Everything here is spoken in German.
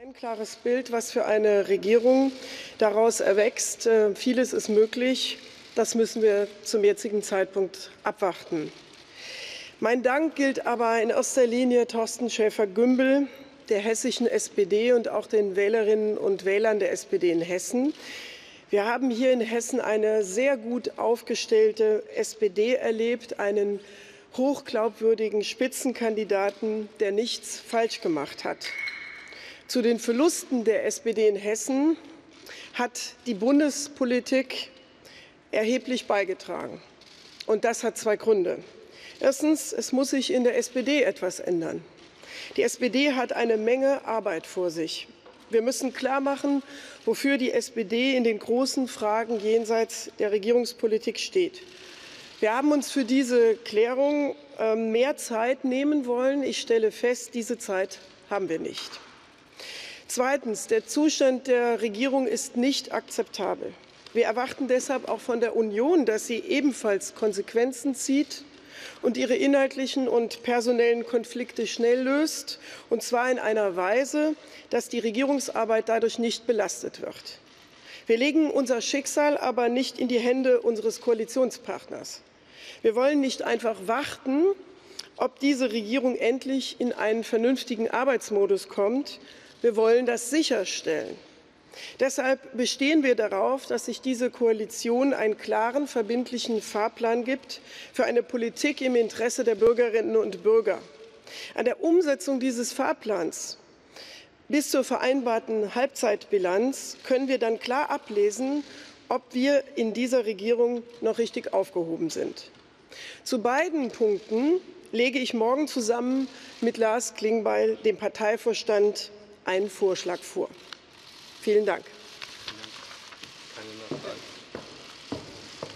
Ein klares Bild, was für eine Regierung daraus erwächst. Vieles ist möglich. Das müssen wir zum jetzigen Zeitpunkt abwarten. Mein Dank gilt aber in erster Linie Thorsten Schäfer-Gümbel, der hessischen SPD und auch den Wählerinnen und Wählern der SPD in Hessen. Wir haben hier in Hessen eine sehr gut aufgestellte SPD erlebt, einen hochglaubwürdigen Spitzenkandidaten, der nichts falsch gemacht hat. Zu den Verlusten der SPD in Hessen hat die Bundespolitik erheblich beigetragen. Und das hat zwei Gründe. Erstens, es muss sich in der SPD etwas ändern. Die SPD hat eine Menge Arbeit vor sich. Wir müssen klarmachen, wofür die SPD in den großen Fragen jenseits der Regierungspolitik steht. Wir haben uns für diese Klärung mehr Zeit nehmen wollen. Ich stelle fest, diese Zeit haben wir nicht. Zweitens, der Zustand der Regierung ist nicht akzeptabel. Wir erwarten deshalb auch von der Union, dass sie ebenfalls Konsequenzen zieht und ihre inhaltlichen und personellen Konflikte schnell löst, und zwar in einer Weise, dass die Regierungsarbeit dadurch nicht belastet wird. Wir legen unser Schicksal aber nicht in die Hände unseres Koalitionspartners. Wir wollen nicht einfach warten, ob diese Regierung endlich in einen vernünftigen Arbeitsmodus kommt. Wir wollen das sicherstellen. Deshalb bestehen wir darauf, dass sich diese Koalition einen klaren, verbindlichen Fahrplan gibt für eine Politik im Interesse der Bürgerinnen und Bürger. An der Umsetzung dieses Fahrplans bis zur vereinbarten Halbzeitbilanz können wir dann klar ablesen, ob wir in dieser Regierung noch richtig aufgehoben sind. Zu beiden Punkten lege ich morgen zusammen mit Lars Klingbeil, dem Parteivorstand, einen Vorschlag vor. Vielen Dank.